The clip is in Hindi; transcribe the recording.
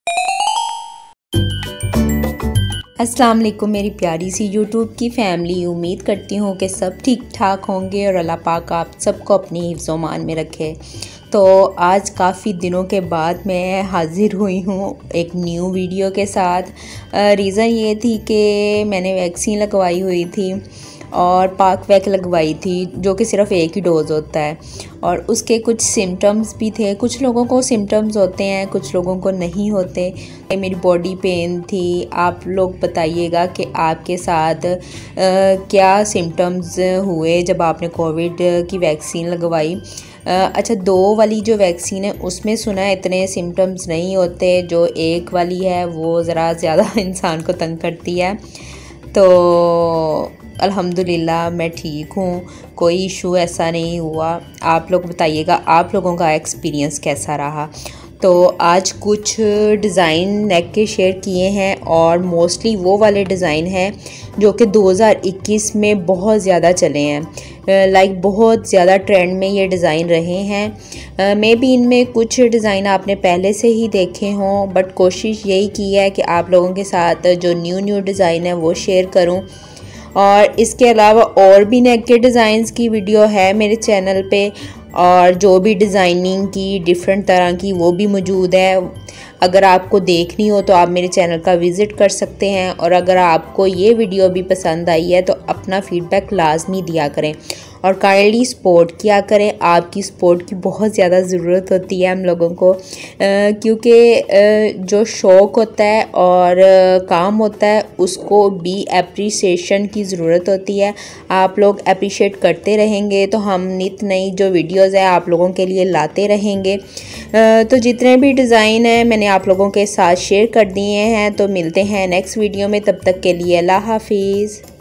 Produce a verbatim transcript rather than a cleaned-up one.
अस्सलाम वालेकुम मेरी प्यारी सी यूट्यूब की फ़ैमिली। उम्मीद करती हूँ कि सब ठीक ठाक होंगे और अल्लाह पाक आप सबको अपनी हिफ्ज़-ओ-मान में रखे। तो आज काफ़ी दिनों के बाद मैं हाज़िर हुई हूँ एक न्यू वीडियो के साथ। रीज़न ये थी कि मैंने वैक्सीन लगवाई हुई थी और पाक वैक लगवाई थी, जो कि सिर्फ़ एक ही डोज़ होता है, और उसके कुछ सिम्टम्स भी थे। कुछ लोगों को सिम्टम्स होते हैं, कुछ लोगों को नहीं होते। मेरी बॉडी पेन थी। आप लोग बताइएगा कि आपके साथ आ, क्या सिम्टम्स हुए जब आपने कोविड की वैक्सीन लगवाई। अच्छा, दो वाली जो वैक्सीन है उसमें सुना है इतने सिम्टम्स नहीं होते, जो एक वाली है वो ज़रा ज़्यादा इंसान को तंग करती है। तो अल्हम्दुलिल्लाह मैं ठीक हूँ, कोई इशू ऐसा नहीं हुआ। आप लोग बताइएगा आप लोगों का एक्सपीरियंस कैसा रहा। तो आज कुछ डिज़ाइन नेक के शेयर किए हैं और मोस्टली वो वाले डिज़ाइन हैं जो कि दो हज़ार इक्कीस में बहुत ज़्यादा चले हैं। लाइक बहुत ज़्यादा ट्रेंड में ये डिज़ाइन रहे हैं। मे बी इनमें कुछ डिज़ाइन आपने पहले से ही देखे हों, बट कोशिश यही की है कि आप लोगों के साथ जो न्यू न्यू डिज़ाइन है वो शेयर करूं। और इसके अलावा और भी नेक के डिज़ाइंस की वीडियो है मेरे चैनल पे, और जो भी डिज़ाइनिंग की डिफरेंट तरह की वो भी मौजूद है। अगर आपको देखनी हो तो आप मेरे चैनल का विज़िट कर सकते हैं। और अगर आपको ये वीडियो भी पसंद आई है तो अपना फ़ीडबैक लाजमी दिया करें और काइंडली सपोर्ट किया करें। आपकी सपोर्ट की बहुत ज़्यादा ज़रूरत होती है हम लोगों को, क्योंकि जो शौक़ होता है और काम होता है उसको भी एप्रिसिएशन की ज़रूरत होती है। आप लोग अप्रिशिएट करते रहेंगे तो हम नित नई जो वीडियोज़ है आप लोगों के लिए लाते रहेंगे। तो जितने भी डिज़ाइन हैं मैंने आप लोगों के साथ शेयर कर दिए हैं। तो मिलते हैं नेक्स्ट वीडियो में, तब तक के लिए अल्लाह हाफिज़।